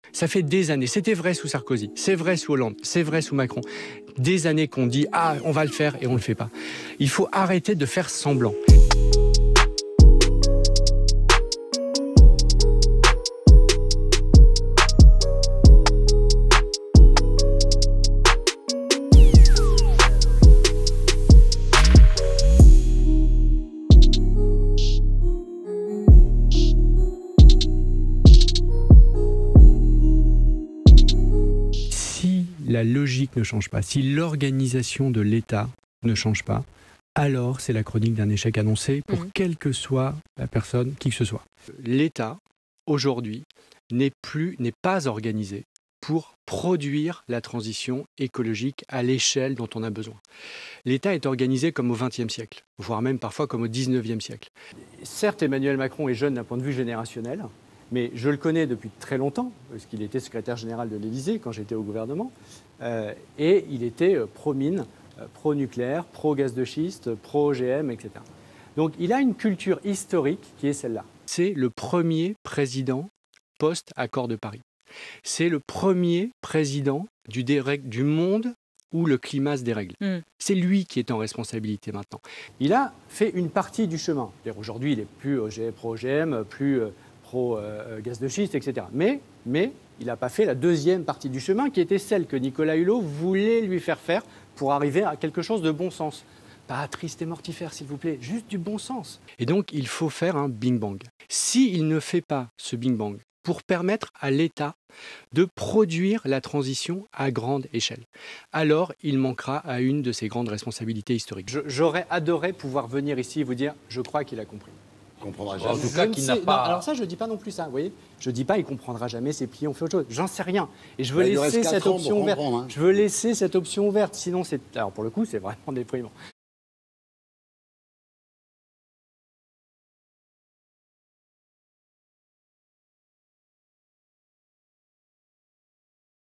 Ça fait des années, c'était vrai sous Sarkozy, c'est vrai sous Hollande, c'est vrai sous Macron. Des années qu'on dit « Ah, on va le faire » et on ne le fait pas. Il faut arrêter de faire semblant. Si la logique ne change pas, si l'organisation de l'État ne change pas, alors c'est la chronique d'un échec annoncé pour quelle que soit la personne, qui que ce soit. L'État, aujourd'hui, n'est pas organisé pour produire la transition écologique à l'échelle dont on a besoin. L'État est organisé comme au XXe siècle, voire même parfois comme au XIXe siècle. Certes, Emmanuel Macron est jeune d'un point de vue générationnel, mais je le connais depuis très longtemps, parce qu'il était secrétaire général de l'Élysée quand j'étais au gouvernement, et il était pro-mine, pro-nucléaire, pro-gaz de schiste, pro-OGM, etc. Donc il a une culture historique qui est celle-là. C'est le premier président post-accord de Paris. C'est le premier président du monde où le climat se dérègle. C'est lui qui est en responsabilité maintenant. Il a fait une partie du chemin. Aujourd'hui, il n'est plus pro-OGM, plus pro-gaz de schiste, etc. Mais il n'a pas fait la deuxième partie du chemin, qui était celle que Nicolas Hulot voulait lui faire faire pour arriver à quelque chose de bon sens. Pas triste et mortifère, s'il vous plaît, juste du bon sens. Et donc, il faut faire un bing-bang. S'il ne fait pas ce bing-bang pour permettre à l'État de produire la transition à grande échelle, alors il manquera à une de ses grandes responsabilités historiques. J'aurais adoré pouvoir venir ici et vous dire « je crois qu'il a compris ». Il comprendra jamais. En tout cas, qu'il n'a pas... Non, alors ça, je ne dis pas non plus ça, vous voyez. Je ne dis pas il ne comprendra jamais, c'est plié, on fait autre chose. J'en sais rien. Et je veux laisser cette option ouverte. Je veux laisser cette option ouverte, sinon c'est... Alors pour le coup, c'est vraiment déprimant.